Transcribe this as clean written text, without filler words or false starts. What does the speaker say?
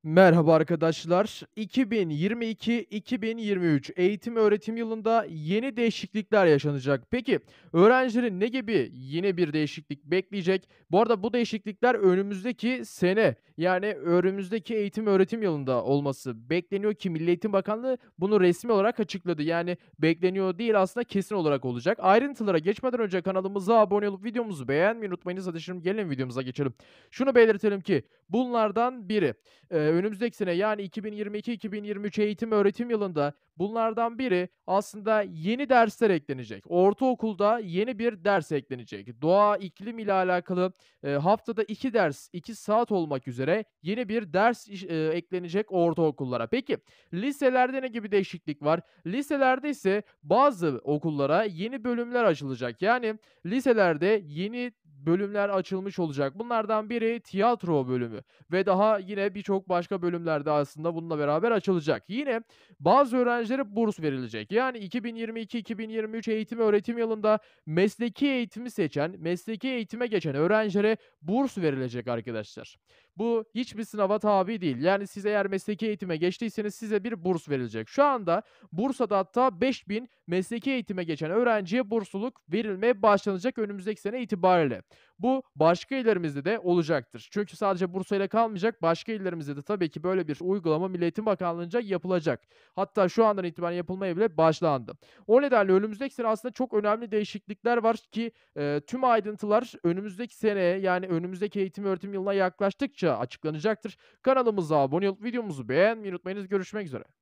Merhaba arkadaşlar. 2022-2023 eğitim öğretim yılında yeni değişiklikler yaşanacak. Peki öğrencilerin ne gibi yeni bir değişiklik bekleyecek? Bu arada bu değişiklikler önümüzdeki sene yani önümüzdeki eğitim öğretim yılında olması bekleniyor ki Milli Eğitim Bakanlığı bunu resmi olarak açıkladı. Yani bekleniyor değil aslında kesin olarak olacak. Ayrıntılara geçmeden önce kanalımıza abone olup videomuzu beğenmeyi unutmayınız. Hadi şimdi gelin videomuza geçelim. Şunu belirtelim ki bunlardan biri önümüzdeki sene yani 2022-2023 eğitim öğretim yılında bunlardan biri aslında yeni dersler eklenecek. Ortaokulda yeni bir ders eklenecek. Doğa, iklim ile alakalı, haftada 2 ders, 2 saat olmak üzere yeni bir ders eklenecek ortaokullara. Peki, liselerde ne gibi değişiklik var? Liselerde ise bazı okullara yeni bölümler açılacak. Yani liselerde yeni bölümler açılmış olacak. Bunlardan biri tiyatro bölümü ve daha yine birçok başka bölümler de aslında bununla beraber açılacak. Yine bazı öğrencilere burs verilecek. Yani 2022-2023 eğitim öğretim yılında mesleki eğitimi seçen, mesleki eğitime geçen öğrencilere burs verilecek arkadaşlar. Bu hiçbir sınava tabi değil. Yani siz eğer mesleki eğitime geçtiyseniz size bir burs verilecek. Şu anda Bursa'da hatta 5.000 mesleki eğitime geçen öğrenciye bursluluk verilmeye başlanacak önümüzdeki sene itibariyle. Bu başka illerimizde de olacaktır. Çünkü sadece Bursa ile kalmayacak, başka illerimizde de tabii ki böyle bir uygulama Milli Eğitim Bakanlığı'nca yapılacak. Hatta şu andan itibaren yapılmaya bile başlandı. O nedenle önümüzdeki sene aslında çok önemli değişiklikler var ki, tüm ayrıntılar önümüzdeki seneye, yani önümüzdeki eğitim öğretim yılına yaklaştıkça açıklanacaktır. Kanalımıza abone olup videomuzu beğenmeyi unutmayınız. Görüşmek üzere.